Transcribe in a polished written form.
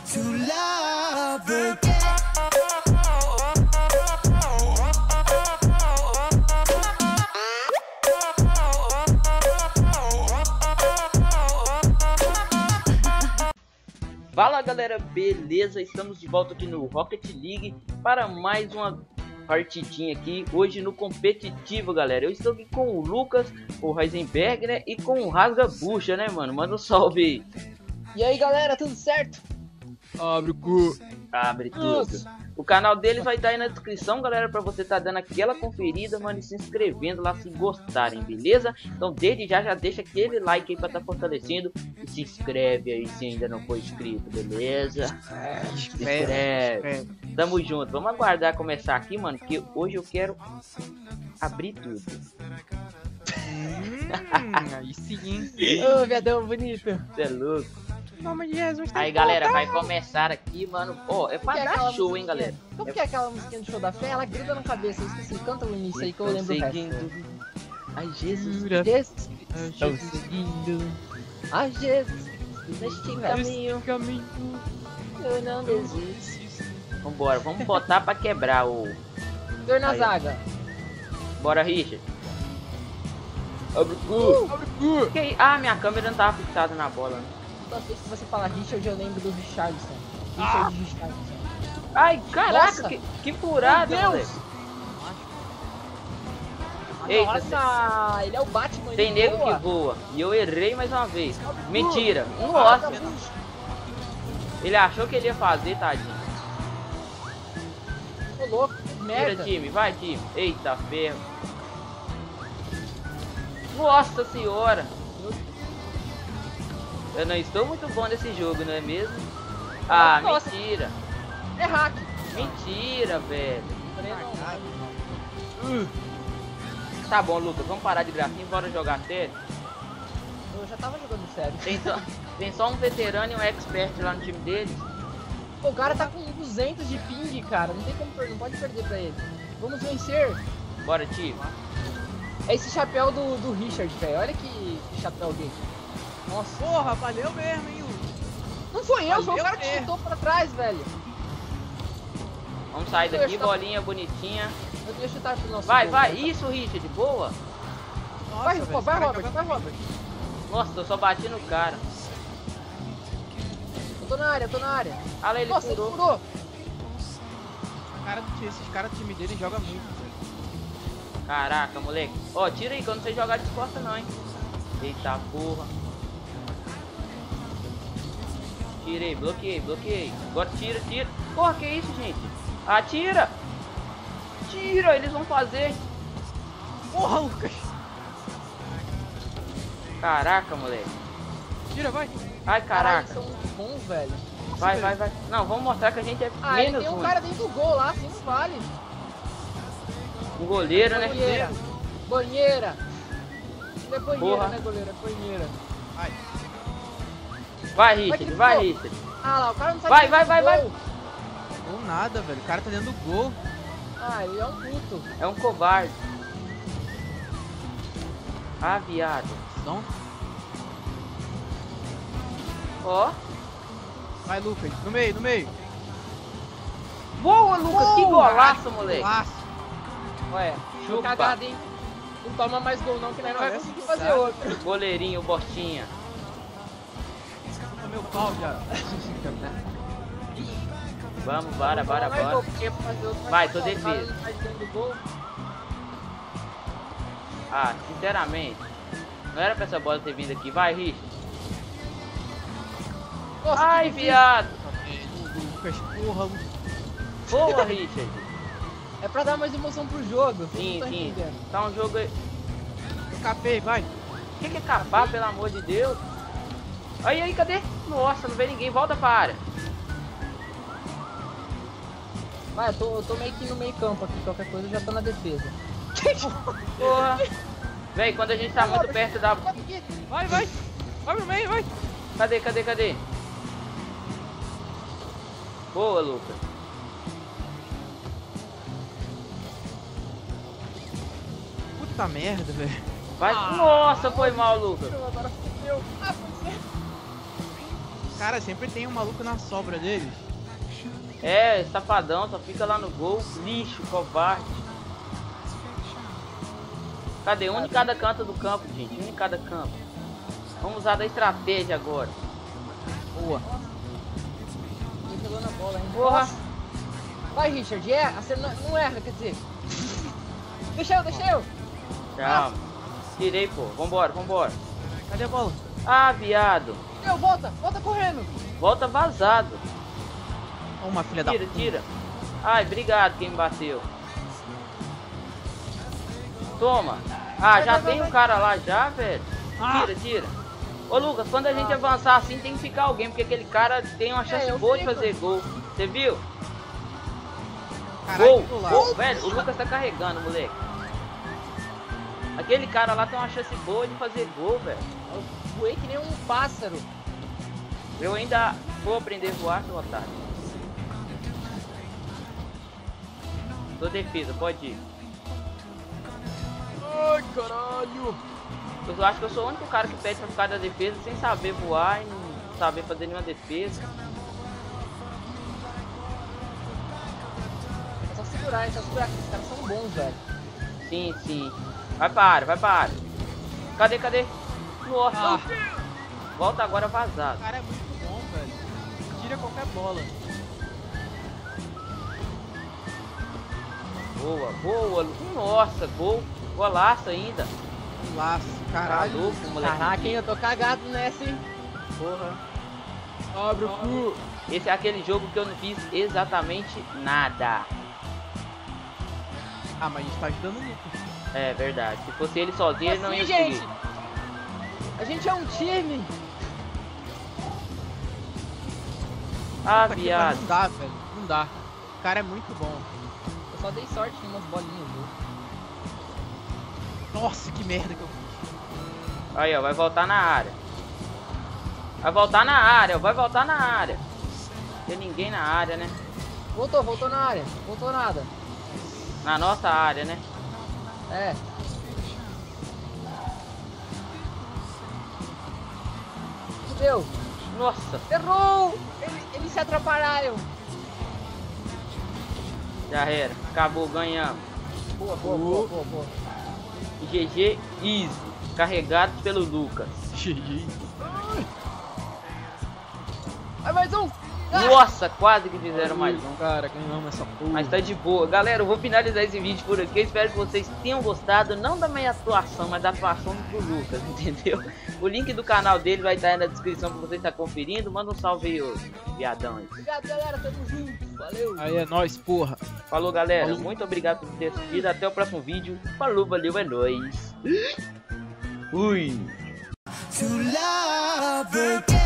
to love again. Fala galera, beleza? Estamos de volta aqui no Rocket League para mais uma partidinha aqui, hoje no competitivo, galera. Eu estou aqui com o Lucas, o Heisenberg, né? E com o Rasga Bucha, né, mano? Manda um salve aí. E aí galera, tudo certo? Abre o cu. Abre tudo. O canal deles vai estar aí na descrição, galera, pra você tá dando aquela conferida, mano, e se inscrevendo lá se gostarem, beleza? Então desde já deixa aquele like aí pra tá fortalecendo e se inscreve aí se ainda não for inscrito, beleza? Se inscreve. Tamo junto. Vamos aguardar começar aqui, mano, porque hoje eu quero abrir tudo. Aí sim. Ô, viadão bonito. Você é louco. Em nome de Jesus. Aí galera, vai começar aqui, mano. Ó, é pra Que é dar aquela show, hein, musiquinha? galera. Como que é aquela musiquinha do show da fé? Ela grita na cabeça, eu esqueci. Canta o início aí que eu lembro o resto. Ai, Jesus. Jesus, Estou seguindo ai Jesus, neste caminho eu não desisto. Vambora, vamos botar pra quebrar o... Dor na Aí. zaga. Bora, Richard. Abre o cu. Abre o cu. Ah, minha câmera não tava fixada na bola, né? Toda vez que você fala Richard, eu lembro do Richardson. Richardson. Ai, caraca, Nossa. que furada, Meu Deus. moleque. Eita, Nossa, ele é o Batman. tem ele nego que voa. voa. E eu errei mais uma vez. Abre o cu. Mentira. Rasga Nossa, bucha. ele achou que ele ia fazer, tadinho. Ô louco, que Tira, merda. time, vai, time. Eita, ferro. Nossa senhora. Eu não estou muito bom nesse jogo, não é mesmo? Ah, Nossa. mentira. É hack. Mentira, velho. Não. Tá bom, Lucas, vamos parar de gracinha e bora jogar sério. Eu já tava jogando sério. Tem só um veterano e um expert lá no time deles. O cara tá com 200 de ping, cara. Não tem como perder, não pode perder pra ele. Vamos vencer. Bora, time. É esse chapéu do Richard, velho. Olha que chapéu dele. Nossa. Porra, valeu mesmo, hein, Hugo? Não foi eu, foi o Valeu cara que mesmo. chutou pra trás, velho. Vamos sair Eu daqui, acho que- bolinha bonitinha. Eu ia chutar pro nosso Vai, gol, vai. velho. Isso, Richard, boa. Nossa, Vai, velho, vai, esse cara Robert, joga vai, muito. Robert. Nossa, eu só bati no cara. Eu tô na área, eu tô na área. Olha lá, ele Nossa, ele furou. furou. Esses caras do time dele jogam muito, velho. Caraca, moleque. Ó, tira aí que eu não sei jogar de costa não, hein. Eita porra. Tirei, bloqueei. Agora tira. Porra, que isso, gente? Atira! Tira, eles vão fazer. Porra, Lucas. Caraca, moleque. Tira, vai. Ai, Caralho, caraca. eles são muito bons, velho. Vai. Não, vamos mostrar que a gente é Ah, ele menos tem um ruim. cara dentro do gol lá, assim não vale. Um goleiro, né? Banheira. Banheira. Ele é banheira, Porra. né, goleiro? É banheira. Vai. Vai, Richard, que vai, gol. Richard. Ah lá, o cara não sabe Vai, dentro vai, do vai, gol. Ou nada, velho. O cara tá dentro do gol. Ah, ele é um puto. É um covarde. Ah, viado. Então, Ó. vai, Lucas. No meio. Boa, Lucas. Que golaço, moleque. Golaço. Ué, Chupa. chupa. Cagada, hein? Não toma mais gol não, que nós não vai Parece conseguir que fazer sabe. outro. Goleirinho, bostinha. Chupa meu pau, já. Vamos, bora. Vai, tô defesa. Gol. Ah, sinceramente, não era pra essa bola ter vindo aqui. Vai, Richard. Nossa, Ai, que difícil. viado. Lucas, porra, Lucas. Boa, Richard. É pra dar mais emoção pro jogo. vocês Sim, não tão sim. entendendo. Tá um jogo aí. Escapei, vai. O que é capar, pelo amor de Deus? Aí, cadê? Nossa, não vê ninguém. Volta pra área. Vai, eu tô meio que no meio campo aqui. Qualquer coisa eu já tô na defesa. Porra. Véi, quando a gente tá muito perto da... Vai. Vai no meio, vai. Cadê? Boa, Lucas. Puta merda, velho. Vai. Nossa, foi mal, Lucas. Agora fudeu. Ah, foi Cara, sempre tem um maluco na sobra deles. É, safadão, só fica lá no gol. Lixo, covarde. Cadê? Um em cada canto do campo, gente. Um em cada campo. Vamos usar da estratégia agora. Boa. Ele pegou na bola, hein? Porra. Nossa. Vai, Richard. É, não erra, quer dizer. Deixa eu. Calma. Tirei, pô. Vambora. Cadê a bola? Ah, viado. Volta correndo. Volta vazado. Uma filha da puta. Tira. Ai, obrigado quem me bateu. Toma. Ah, já tem um cara lá já, velho. Tira. Ô, Lucas, quando a gente avançar assim tem que ficar alguém, porque aquele cara tem uma chance boa de fazer gol. Você viu? Caralho, Gol, velho. O Lucas tá carregando, moleque. Aquele cara lá tem uma chance boa de fazer gol, velho. Eu voei que nem um pássaro. Eu ainda vou aprender a voar, seu otário. Tô defesa, pode ir. Ai, caralho. Eu acho que eu sou o único cara que pede pra ficar da defesa sem saber voar e não saber fazer nenhuma defesa. É só segurar, que esses caras são bons, velho. Sim. Vai pra área. Cadê? Nossa. Volta agora vazado. O cara é muito bom, velho. Tira qualquer bola. Boa. Nossa, golaço ainda. Laço, caralho. Tá louco, moleque. Caraca, hein, eu tô cagado nessa, hein. Porra. Abre o cu. Esse é aquele jogo que eu não fiz exatamente nada. Ah, mas a gente tá ajudando o Lucas. É verdade. Se fosse ele sozinho, ele não ia gente. conseguir. A gente é um time. Ah, Puta que viado. pariu, não dá, velho. Não dá. O cara é muito bom. Eu só dei sorte em umas bolinhas, viu. Nossa, que merda que eu fiz. Aí, ó, vai voltar na área. Vai voltar na área. Tem ninguém na área, né? Voltou na área. Voltou nada. Na nossa área, né? É. Fudeu. Nossa, Errou. Eles se atrapalharam. já era. Acabou, ganhamos. Boa. GG Easy. Carregado pelo Lucas. Vai mais um. Nossa, quase que fizeram mais um. Cara, ganhamos essa porra. Mas tá de boa. Galera, eu vou finalizar esse vídeo por aqui. Eu espero que vocês tenham gostado. Não da minha atuação, mas da atuação do Lucas, entendeu? O link do canal dele vai estar aí na descrição pra você estar conferindo. Manda um salve aí, ô viadão aí. Obrigado, galera. Tamo junto. Valeu. Aí é nóis, porra. Falou, galera. Falou. Muito obrigado por ter assistido. Até o próximo vídeo. Falou, valeu, é nóis. Fui. To love again.